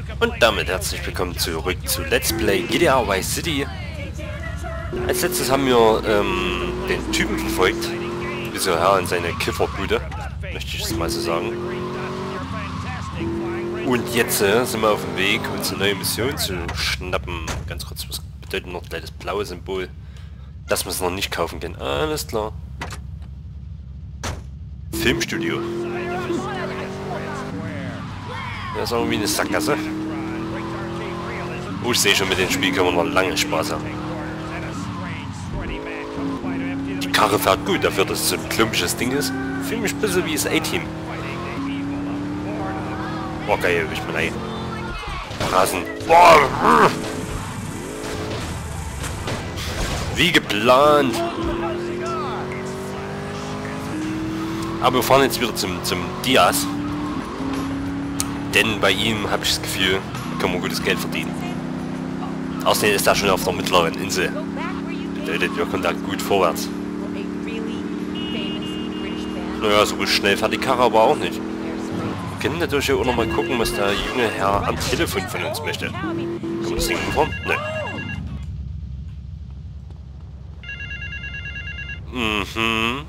Und damit herzlich willkommen zurück zu Let's Play GTA Vice City. Als letztes haben wir den Typen verfolgt, dieser Herr in seine Kifferbude, möchte ich es mal so sagen. Und jetzt sind wir auf dem Weg, uns eine neue Mission zu schnappen. Ganz kurz, was bedeutet noch gleich das blaue Symbol? Dass wir es noch nicht kaufen können. Alles klar. Filmstudio. Das ist irgendwie eine Sackgasse. Oh, ich sehe schon, mit dem Spiel können wir noch lange Spaß haben. Die Karre fährt gut, dafür, dass es so ein klumpisches Ding ist. Fühle mich ein bisschen wie das A-Team. Boah, geil, ich bin ein Rasen. Boah. Wie geplant. Aber wir fahren jetzt wieder zum Diaz. Denn bei ihm habe ich das Gefühl, kann man gutes Geld verdienen. Außerdem ist er schon auf der mittleren Insel. Bedeutet, wir kommen da gut vorwärts. Naja, so schnell fährt die Karre aber auch nicht. Wir können natürlich auch noch mal gucken, was der junge Herr am Telefon von uns möchte. Kann man das Ding umfahren? Nein. Mhm.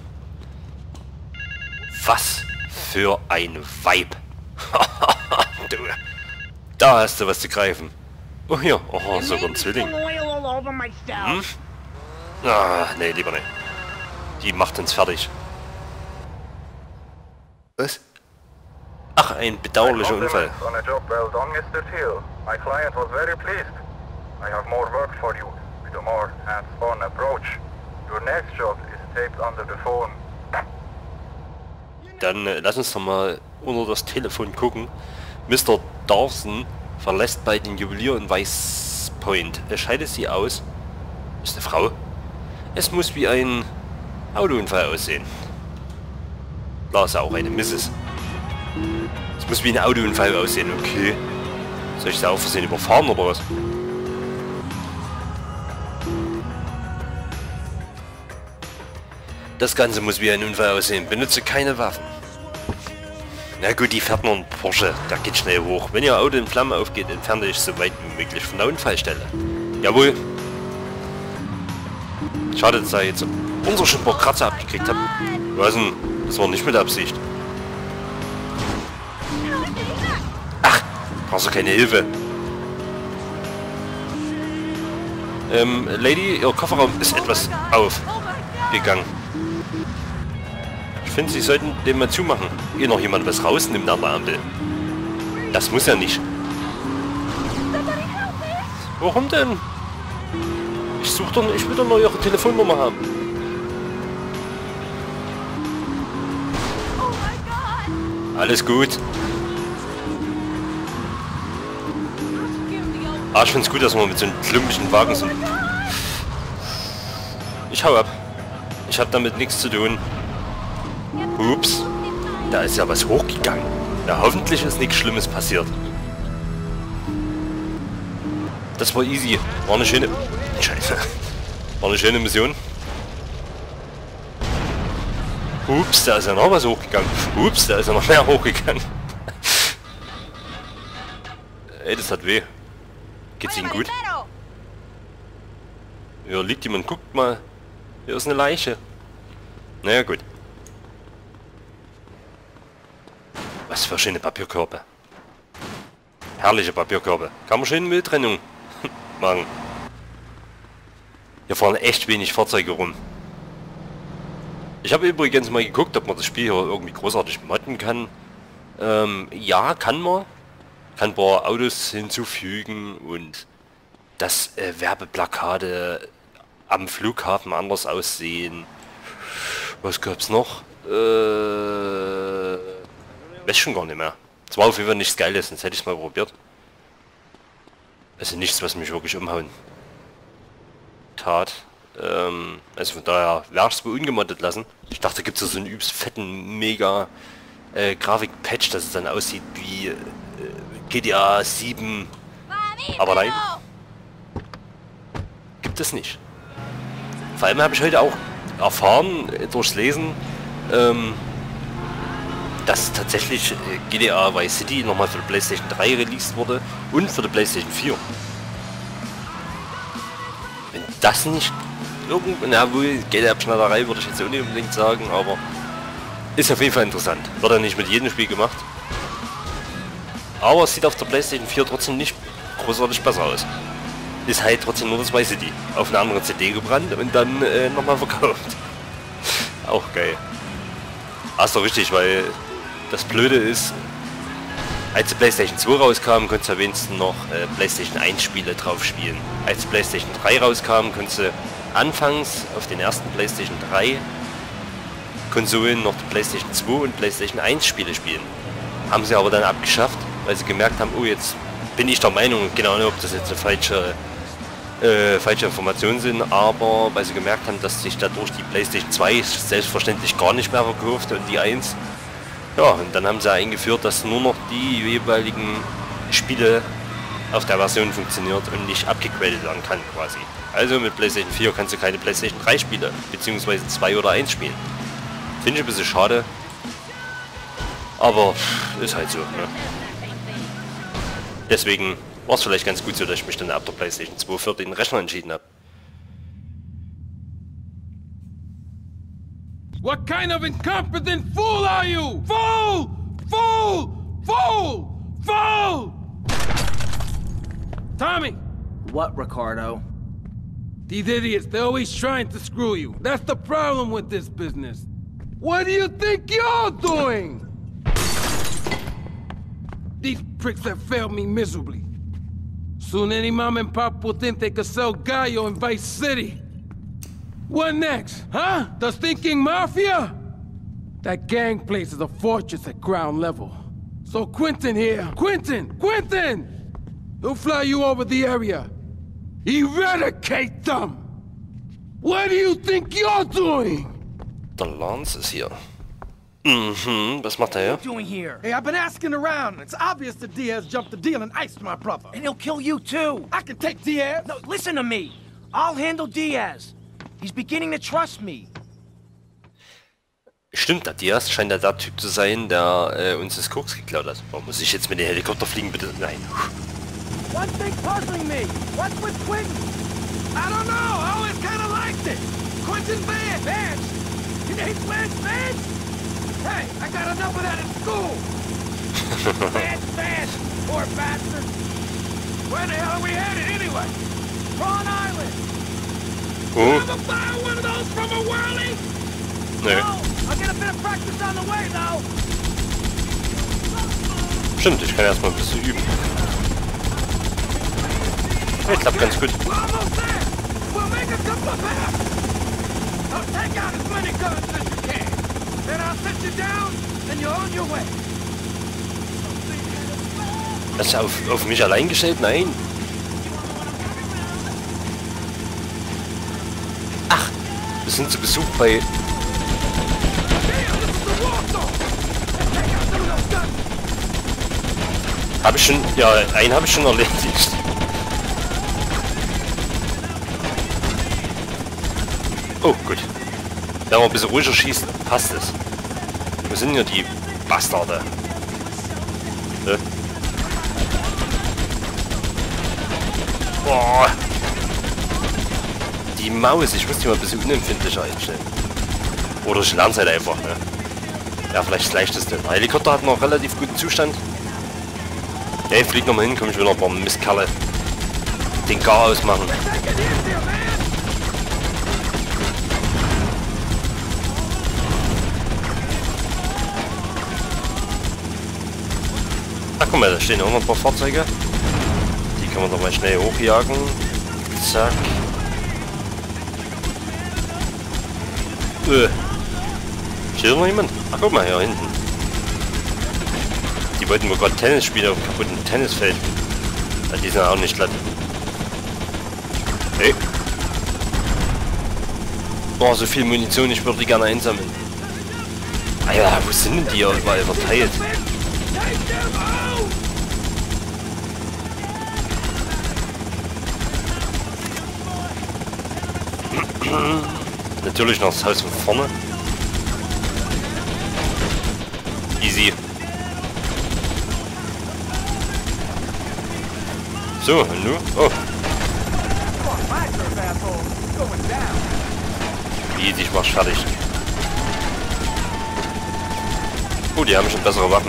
Was für ein Vibe. Du, da hast du was zu greifen. Oh hier, oh, sogar ein Zwilling. Hm? Ah, nee, lieber nicht. Die macht uns fertig. Was? Ach, ein bedauerlicher Unfall. Dann lass uns doch mal unter das Telefon gucken. Mr. Dawson verlässt bei den Juwelier in West Point. Er scheidet sie aus. Ist eine Frau. Es muss wie ein Autounfall aussehen. Da ist ja auch eine Mrs. Es muss wie ein Autounfall aussehen, okay. Soll ich da auch versehen überfahren oder was? Das Ganze muss wie ein Unfall aussehen. Benutze keine Waffen. Na gut, die fährt nur ein Porsche. Der geht schnell hoch. Wenn Ihr Auto in Flammen aufgeht, entferne ich so weit wie möglich von der Unfallstelle. Jawohl. Schade, dass er jetzt unser schon ein paar Kratzer abgekriegt hat. Was denn? Das war nicht mit Absicht. Ach, brauchst du keine Hilfe. Lady, Ihr Kofferraum ist etwas aufgegangen. Ich finde, Sie sollten den mal zumachen, ehe noch jemand was rausnimmt an der Ampel. Das muss ja nicht. Warum denn? Ich will doch nur Ihre Telefonnummer haben. Alles gut. Ah, ich finde es gut, dass wir mit so einem klumpischen Wagen sind. Ich hau ab. Ich habe damit nichts zu tun. Ups, da ist ja was hochgegangen. Ja, hoffentlich ist nichts Schlimmes passiert. Das war easy. War eine schöne... Scheiße. War eine schöne Mission. Ups, da ist ja noch was hochgegangen. Ups, da ist ja noch mehr hochgegangen. Ey, das hat weh. Geht's Ihnen gut? Ja, liegt jemand, guckt mal. Hier ist eine Leiche. Naja, gut. Was für schöne Papierkörbe. Herrliche Papierkörbe. Kann man schön Mülltrennung machen. Hier fahren echt wenig Fahrzeuge rum. Ich habe übrigens mal geguckt, ob man das Spiel hier irgendwie großartig modden kann. Ja, kann man. Kann ein paar Autos hinzufügen und dass Werbeplakate am Flughafen anders aussehen. Was gab's noch? Weiß schon gar nicht mehr. Es war auf jeden Fall nichts Geiles, sonst hätte ich es mal probiert. Also nichts, was mich wirklich umhauen tat. Also von daher werde ich es wohl ungemoddet lassen. Ich dachte, gibt es so einen übelst fetten, mega Grafik-Patch, dass es dann aussieht wie GTA 7. Aber nein. Gibt es nicht. Vor allem habe ich heute auch erfahren, durchs Lesen, dass tatsächlich GTA Vice City nochmal für die PlayStation 3 released wurde und für die PlayStation 4. Wenn das nicht irgendwo, na wohl, GTA-Schneiderei würde ich jetzt auch nicht unbedingt sagen, aber ist auf jeden Fall interessant. Wird ja nicht mit jedem Spiel gemacht. Aber es sieht auf der PlayStation 4 trotzdem nicht großartig besser aus. Ist halt trotzdem nur das Vice City auf eine andere CD gebrannt und dann nochmal verkauft. Auch geil. Ach so, richtig, weil das Blöde ist, als die PlayStation 2 rauskam, konntest du wenigstens noch PlayStation 1 Spiele drauf spielen. Als die PlayStation 3 rauskam, konntest du anfangs auf den ersten PlayStation 3 Konsolen noch die PlayStation 2 und PlayStation 1 Spiele spielen. Haben sie aber dann abgeschafft, weil sie gemerkt haben, oh, jetzt bin ich der Meinung, genau nicht, ob das jetzt eine falsche Informationen sind, aber weil sie gemerkt haben, dass sich dadurch die PlayStation 2 selbstverständlich gar nicht mehr verkauft und die 1. Ja, und dann haben sie eingeführt, dass nur noch die jeweiligen Spiele auf der Version funktioniert und nicht abgegradet werden kann quasi. Also mit PlayStation 4 kannst du keine PlayStation 3 Spiele, beziehungsweise 2 oder 1 spielen. Finde ich ein bisschen schade, aber ist halt so, ne? Deswegen war es vielleicht ganz gut so, dass ich mich dann ab der PlayStation 2 für den Rechner entschieden habe. What kind of incompetent fool are you? Fool! Fool! Fool! Fool! Tommy! What, Ricardo? These idiots, they're always trying to screw you. That's the problem with this business. What do you think you're doing? These pricks have failed me miserably. Soon any mom and pop will think they could sell Gallo in Vice City. What next, huh? The Thinking Mafia? That gang place is a fortress at ground level. So Quentin here. Quentin! He'll fly you over the area. Eradicate them! What do you think you're doing? Der Lance ist hier. Mhm, was macht er hier? What are you doing here? Hey, I've been asking around. It's obvious that Diaz jumped the deal and iced my brother. And he'll kill you too. I can take Diaz. No, listen to me. I'll handle Diaz. He's beginning to trust me. Stimmt, der Diaz scheint ja der Typ zu sein, der uns das Koks geklaut hat. Warum muss ich jetzt mit dem Helikopter fliegen, bitte? Nein. One thing puzzling me. What's with Quentin? I don't know. I always kind of liked it. Quentin Vance. Vance? Your name's Lance Vance? Hey, I got enough of that in school. Vance, poor bastard. Where the hell are we headed anyway? Prawn Island. Oh. Ever fire one of those from a whirly? Nö. No, I'll get a bit of practice on the way though. Stimmt, ich kann erstmal ein bisschen üben. Ja, klappt ganz gut. We're almost there. We'll make a couple of passes. I'll take out as many guns as you can. Then I'll set you down and you're on your way. Das ist auf mich allein gestellt? Nein. Ach, wir sind zu Besuch bei... Habe ich schon... Ja, einen habe ich schon erledigt. Oh, gut. Wenn man ein bisschen ruhiger schießt, passt es. Wir sind ja die Bastarde. Ne? Boah. Die Maus, ich muss die mal ein bisschen unempfindlicher einstellen. Oder ich lerne es halt einfach, ne? Ja, vielleicht das Leichteste. Der Helikopter hat noch relativ guten Zustand. Ja, ich flieg nochmal hin, komm ich wieder ein paar Mistkerle. Den Gar ausmachen. Ach guck mal, da stehen auch noch ein paar Fahrzeuge. Die kann man doch mal schnell hochjagen. Zack. Steht da noch jemand? Ach guck mal, hier hinten. Die wollten wohl gerade Tennis spielen auf dem kaputten Tennisfeld. Ja, die sind auch nicht glatt. Hey. Boah, so viel Munition, ich würde die gerne einsammeln. Ah ja, wo sind denn die überall verteilt? Natürlich noch das Haus von vorne. Easy Easy. So, und nu? Oh. Easy, ich mach's fertig. Oh, die haben schon bessere Waffen.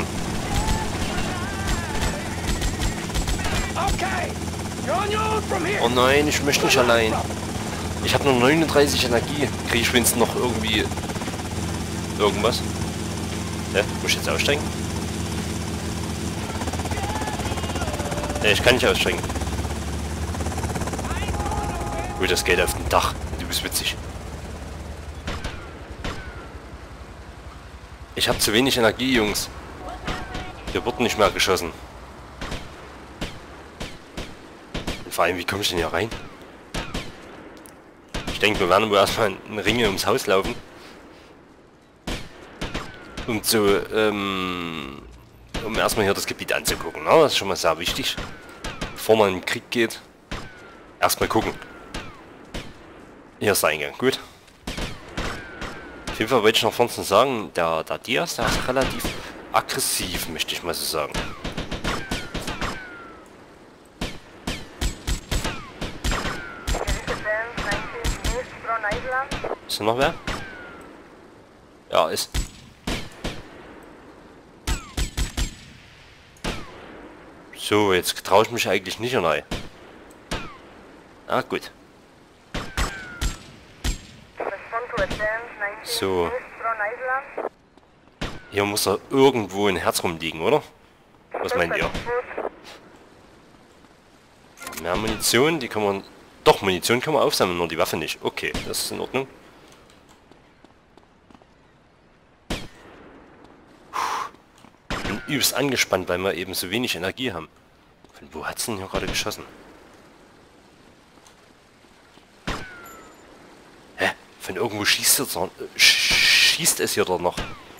Oh nein, ich möchte nicht allein. Ich habe nur 39 Energie. Kriege ich wenigstens noch irgendwie... irgendwas? Hä? Muss ich jetzt aussteigen? Ja, ich kann nicht aussteigen. Gut, das geht auf dem Dach. Du bist witzig. Ich habe zu wenig Energie, Jungs. Hier wird nicht mehr geschossen. Und vor allem, wie komme ich denn hier rein? Ich denke, wir werden wohl erstmal einen Ring ums Haus laufen. Um erstmal hier das Gebiet anzugucken. Na, das ist schon mal sehr wichtig. Bevor man in den Krieg geht, erstmal gucken. Hier ist der Eingang, gut. Auf jeden Fall wollte ich noch vorhin sagen, der Diaz, der ist relativ aggressiv, möchte ich mal so sagen. Ist da noch wer? Ja, ist. So, jetzt traue ich mich eigentlich nicht rein. Ah, gut. So. Hier muss da irgendwo ein Herz rumliegen, oder? Was meint ihr? Mehr Munition, die kann man... Doch, Munition kann man aufsammeln, nur die Waffe nicht. Okay, das ist in Ordnung. Ich bin übelst angespannt, weil wir eben so wenig Energie haben. Von wo hat's denn hier gerade geschossen? Hä? Von irgendwo schießt es hier doch noch.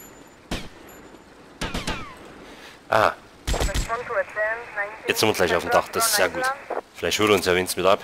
Ah. Jetzt sind wir gleich auf dem Dach, das ist sehr gut. Vielleicht holt er uns ja wenigstens wieder ab.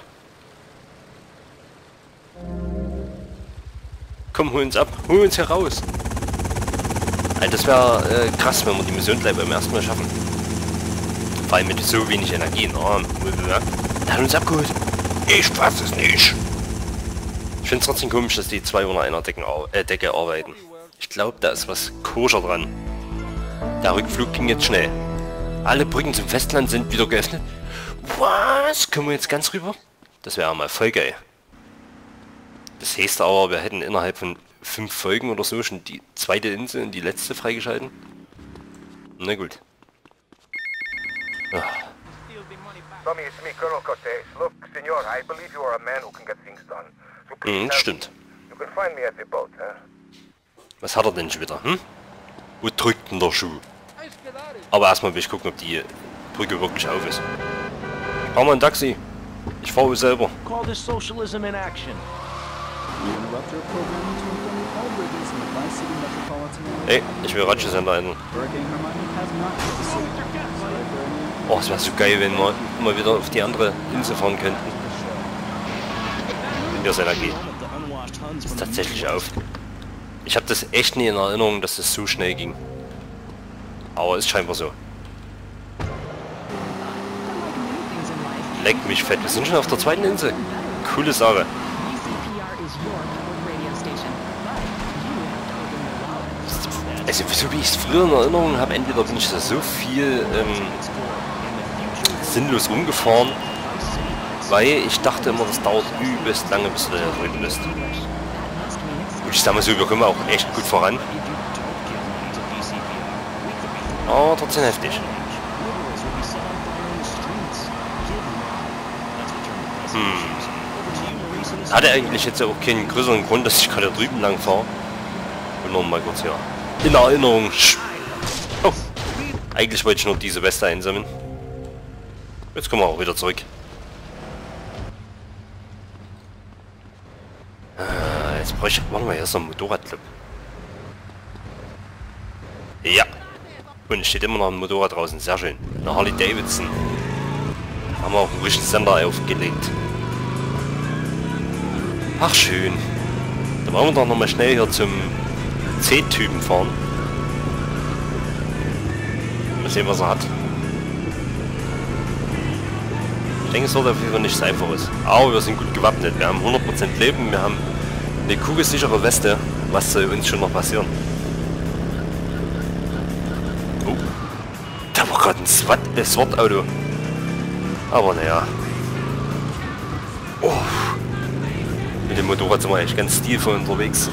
Komm, hol uns ab, hol uns hier raus. Also das wäre krass, wenn wir die Mission gleich beim ersten Mal schaffen. Vor allem mit so wenig Energie. Oh, der hat uns abgeholt. Ich fass es nicht. Ich finde es trotzdem komisch, dass die zwei unter einer Decke arbeiten. Ich glaube, da ist was koscher dran. Der Rückflug ging jetzt schnell. Alle Brücken zum Festland sind wieder geöffnet. Was? Können wir jetzt ganz rüber? Das wäre mal voll geil. Das heißt aber, wir hätten innerhalb von 5 Folgen oder so schon die zweite Insel und die letzte freigeschalten. Na gut. Ah. Stimmt. Was hat er denn schon wieder, hm? Wo drückt denn der Schuh? Aber erstmal will ich gucken, ob die Brücke wirklich auf ist. Fahr mal ein Taxi. Ich fahre selber. Call this socialism in action. Ey, ich will Ratschesender ändern. Oh, es wäre so geil, wenn wir mal wieder auf die andere Insel fahren könnten. Hier ist Energie. Ist tatsächlich auf. Ich habe das echt nie in Erinnerung, dass das so schnell ging. Aber ist scheinbar so. Leck mich fett. Wir sind schon auf der zweiten Insel. Coole Sache. Also so wie ich es früher in Erinnerung habe, entweder bin ich da so viel sinnlos rumgefahren, weil ich dachte immer, das dauert übelst lange, bis du da drüben bist. Und ich sag mal so, wir kommen auch echt gut voran. Aber trotzdem heftig. Hatte eigentlich jetzt auch keinen größeren Grund, dass ich gerade drüben lang fahre. Und noch mal kurz hier. In Erinnerung. Oh. Eigentlich wollte ich nur diese Weste einsammeln. Jetzt kommen wir auch wieder zurück. Jetzt brauche ich... Warte mal, hier ist noch ein Motorradclub. Ja. Und es steht immer noch ein Motorrad draußen. Sehr schön. Eine Harley Davidson. Da haben wir auch einen richtigen Sender aufgelegt. Ach schön. Dann wollen wir doch noch mal schnell hier zum C-Typen fahren. sehen, was er hat. Ich denke, es wird auf jeden Fall nicht einfach ist. Aber wir sind gut gewappnet. Wir haben 100% Leben, wir haben eine kugelsichere Weste. Was soll uns schon noch passieren? Oh. Da war gerade ein SWAT-Auto. Aber naja. Oh. Mit dem Motorrad sind wir eigentlich ganz stilvoll unterwegs.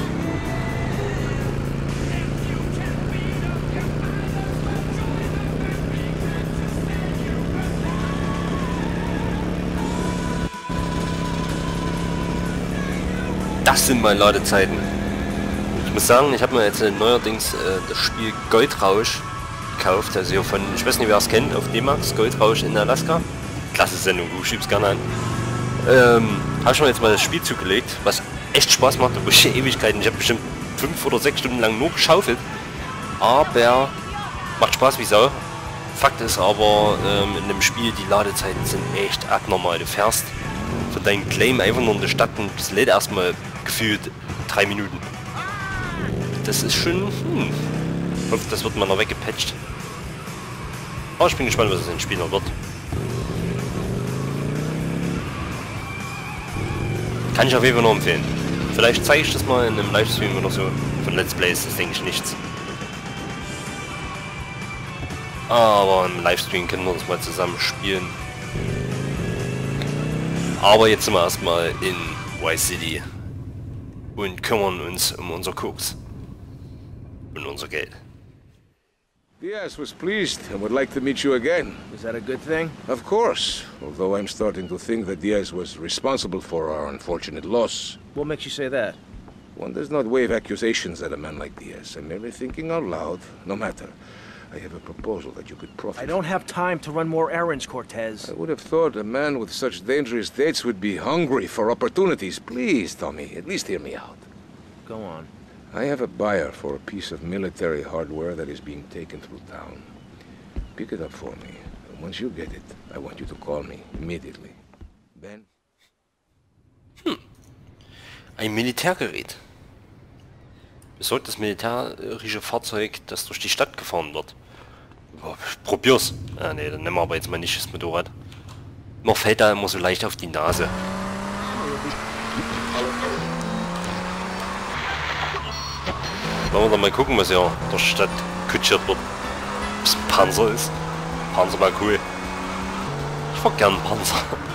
Das sind meine Ladezeiten. Ich muss sagen, ich habe mir jetzt neuerdings das Spiel Goldrausch gekauft. Also hier von, ich weiß nicht, wer es kennt, auf D-Max, Goldrausch in Alaska. Klasse Sendung, du schiebst gerne an. Habe ich mir jetzt mal das Spiel zugelegt, was echt Spaß macht, obwohl ich Ewigkeiten, ich habe bestimmt 5 oder 6 Stunden lang nur geschaufelt. Aber macht Spaß wie Sau. Fakt ist aber, in dem Spiel, die Ladezeiten sind echt abnormal. Du fährst von deinem Claim einfach nur in der Stadt und das lädt erstmal gefühlt 3 Minuten. Das ist schon... Ich hoffe, das wird mal noch weggepatcht. Aber ich bin gespannt, was es in Spiel noch wird. Kann ich auf jeden Fall noch empfehlen. Vielleicht zeige ich das mal in einem Livestream oder so. Von Let's Plays, das denke ich nichts. Aber im Livestream können wir das mal zusammen spielen. Aber jetzt sind wir erstmal in Vice City und kümmern uns um unser Koks und unser Geld. Diaz was pleased and would like to meet you again. Is that a good thing? Of course, although I'm starting to think that Diaz was responsible for our unfortunate loss. What makes you say that? One does not wave accusations at a man like Diaz. I'm merely thinking out loud. No matter. I have a proposal that you could profit. I don't have time to run more errands, Cortez. I would have thought a man with such dangerous dates would be hungry for opportunities. Please, Tommy, at least hear me out. Go on. I have a buyer for a piece of military hardware that is being taken through town. Pick it up for me. And once you get it, I want you to call me immediately. Ben? Ein Militärgerät. Besorgt das militärische Fahrzeug, das durch die Stadt gefahren wird. Boah, probier's. Ah ne, dann nehmen wir aber jetzt mal nicht das Motorrad. Mir fällt da immer so leicht auf die Nase. Wollen wir dann mal gucken, was hier durch die Stadt kutschiert wird. Ob es ein Panzer ist. Panzer war cool. Ich fahr gern einen Panzer.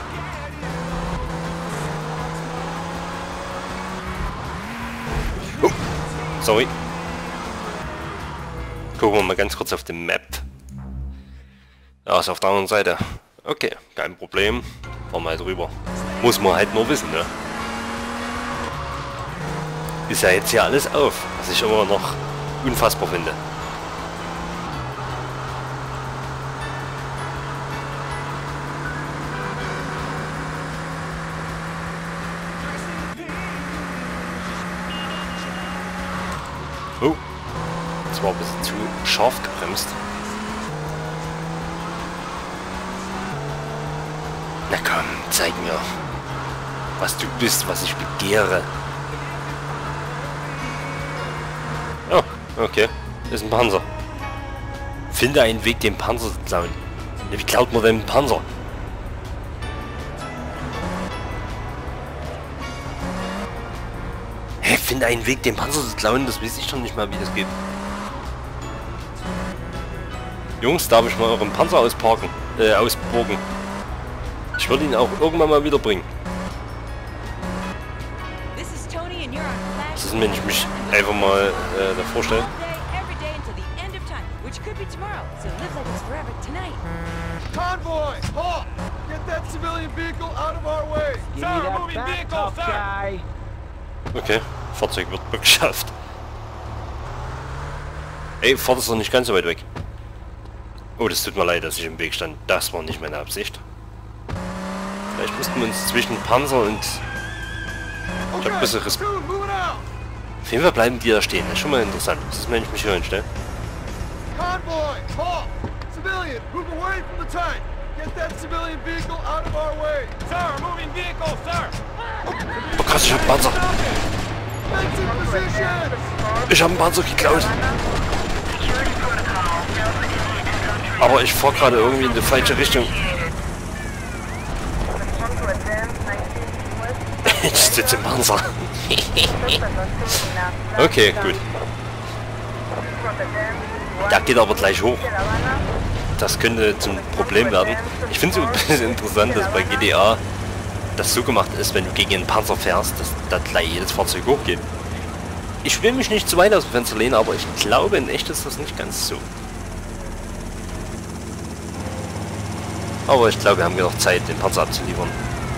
Oh, sorry. Gucken wir mal ganz kurz auf die Map. Ja, ist auf der anderen Seite. Okay, kein Problem. Fahren wir halt rüber. Muss man halt nur wissen, ne? Ist ja jetzt hier alles auf, was ich immer noch unfassbar finde. Oh, das war ein bisschen zu scharf gebremst. Na komm, zeig mir, was du bist, was ich begehre. Oh, okay. Das ist ein Panzer. Finde einen Weg, den Panzer zu klauen. Wie klaut man denn einen Panzer? Hä, finde einen Weg, den Panzer zu klauen? Das weiß ich doch nicht mal, wie das geht. Jungs, darf ich mal euren Panzer ausborgen? Ich würde ihn auch irgendwann mal wiederbringen. Das ist, wenn ich mich einfach mal davor stelle. Convoy! Halt! Get that civilian vehicle out of our way! Sir, moving vehicle, sir! Okay, Fahrzeug wird beschafft. Ey, fahrt es doch nicht ganz so weit weg. Oh, das tut mir leid, dass ich im Weg stand. Das war nicht meine Absicht. Vielleicht müssten wir uns zwischen Panzer und... Ich hab ein bisschen Respekt. Auf jeden Fall bleiben die da stehen. Das ist schon mal interessant. Das ist, wenn ich mich hier hinstelle. Convoy! Halt! Civilian, move away from the tank! Get that civilian vehicle out of our way! Sir, moving vehicle, sir! Oh krass, ich hab einen Panzer! Ich hab einen Panzer geklaut! Aber ich fahre gerade irgendwie in die falsche Richtung. Ich sitze im Panzer. Okay, gut. Der geht aber gleich hoch. Das könnte zum Problem werden. Ich finde es ein bisschen interessant, dass bei GTA das so gemacht ist, wenn du gegen einen Panzer fährst, dass da gleich jedes Fahrzeug hochgeht. Ich will mich nicht zu weit aus dem Fenster lehnen, aber ich glaube, in echt ist das nicht ganz so. Aber ich glaube, wir haben genug Zeit, den Panzer abzuliefern.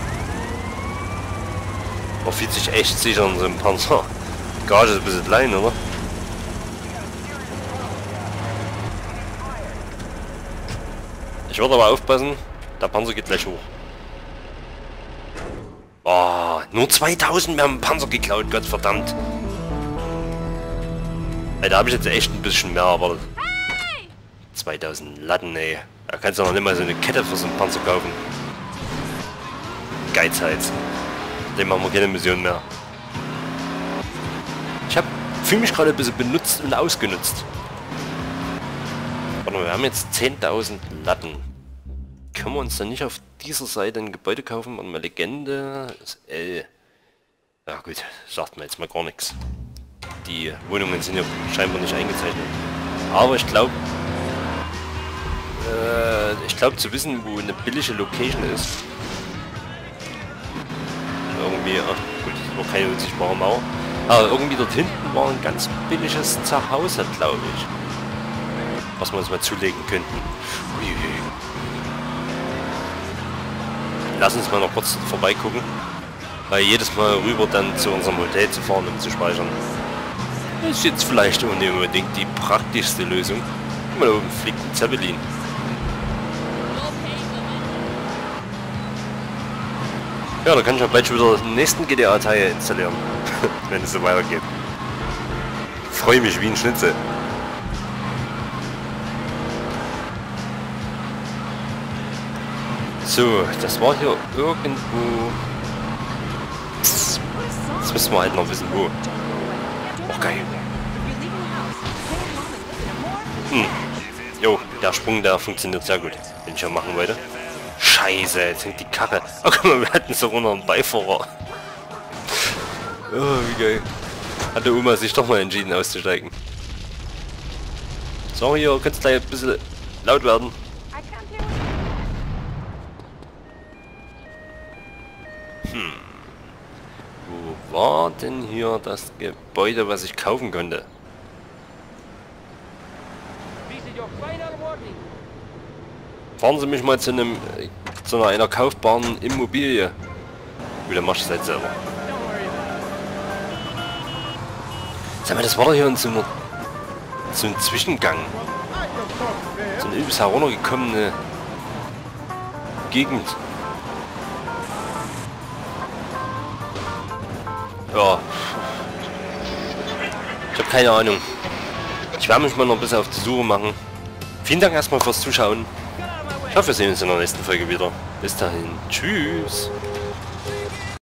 Man fühlt sich echt sicher in so einem Panzer. Die Gage ist ein bisschen klein, oder? Ich würde aber aufpassen, der Panzer geht gleich hoch. Oh, nur 2000, wir haben einen Panzer geklaut, Gottverdammt. Da habe ich jetzt echt ein bisschen mehr, aber 2000 Latten, ey. Da kannst du noch nicht mal so eine Kette für so einen Panzer kaufen. Geizhals. Dem machen wir keine Mission mehr. Ich fühle mich gerade ein bisschen benutzt und ausgenutzt. Warte mal, wir haben jetzt 10.000 Latten. Können wir uns dann nicht auf dieser Seite ein Gebäude kaufen? Warte mal, Legende ist L. Ja gut, sagt mir jetzt mal gar nichts. Die Wohnungen sind ja scheinbar nicht eingezeichnet. Aber ich glaube zu wissen, wo eine billige Location ist. Irgendwie, ach gut, das war keine unsichtbare Mauer. Aber irgendwie dort hinten war ein ganz billiges Zuhause, glaube ich. Was wir uns mal zulegen könnten. Uiuiui. Lass uns mal noch kurz vorbeigucken. Weil jedes Mal rüber dann zu unserem Hotel zu fahren, um zu speichern, ist jetzt vielleicht auch nicht unbedingt die praktischste Lösung. Guck mal, da oben fliegt ein Zeppelin. Ja, da kann ich ja bald schon wieder den nächsten GTA-Teil installieren, wenn es so weitergeht. Ich freue mich wie ein Schnitzel. So, das war hier irgendwo... Jetzt müssen wir halt noch wissen, wo. Oh, geil. Jo, der Sprung, der funktioniert sehr gut, den ich ja machen wollte. Scheiße, jetzt hängt die Karre. Oh, guck mal, wir hatten so runter einen Beifahrer. Oh, wie geil. Hat der Oma sich doch mal entschieden auszusteigen. So, hier, kannst gleich ein bisschen laut werden. Wo war denn hier das Gebäude, was ich kaufen konnte? Fahren Sie mich mal zu einer kaufbaren Immobilie. Gut, dann machst du es halt selber. Sag mal, das war doch hier in so einem Zwischengang. So eine übelst heruntergekommene Gegend. Ja. Ich habe keine Ahnung. Ich werde mich mal noch ein bisschen auf die Suche machen. Vielen Dank erstmal fürs Zuschauen. Ich hoffe, wir sehen uns in der nächsten Folge wieder. Bis dahin. Tschüss.